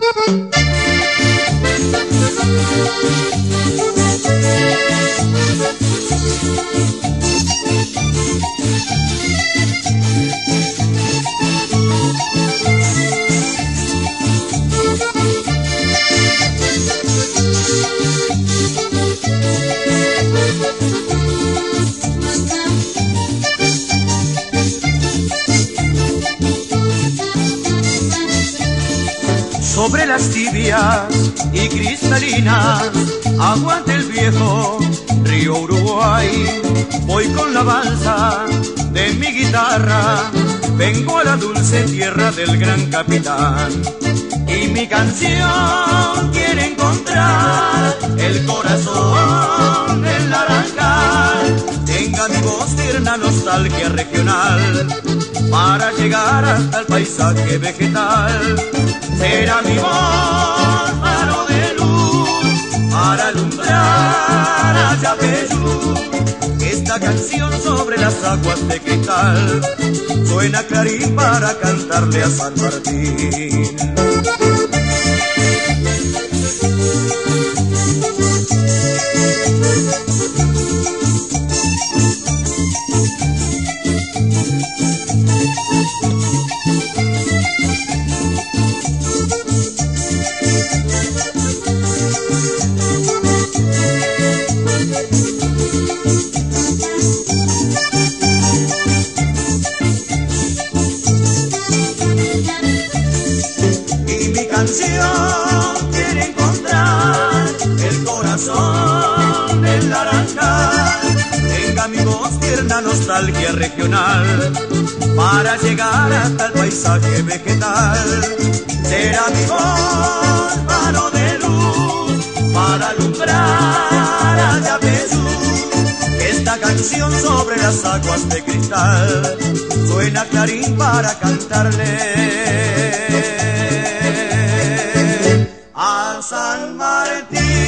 Sobre las tibias y cristalinas aguas del viejo río Uruguay, voy con la balsa de mi guitarra, vengo a la dulce tierra del gran capitán. Y mi canción quiere encontrar el corazón del naranjal, tenga mi voz tierna nostalgia regional, para llegar hasta el paisaje vegetal. Será mi voz faro de luz para alumbrar a Yapeyú. Esta canción sobre las aguas de cristal suena clarín para cantarle a San Martín. Quiere encontrar el corazón del naranjal, tenga mi voz tierna nostalgia regional, para llegar hasta el paisaje vegetal. Será mi voz faro de luz para alumbrar a Yapeyú. Esta canción sobre las aguas de cristal suena clarín para cantarle a San Martín.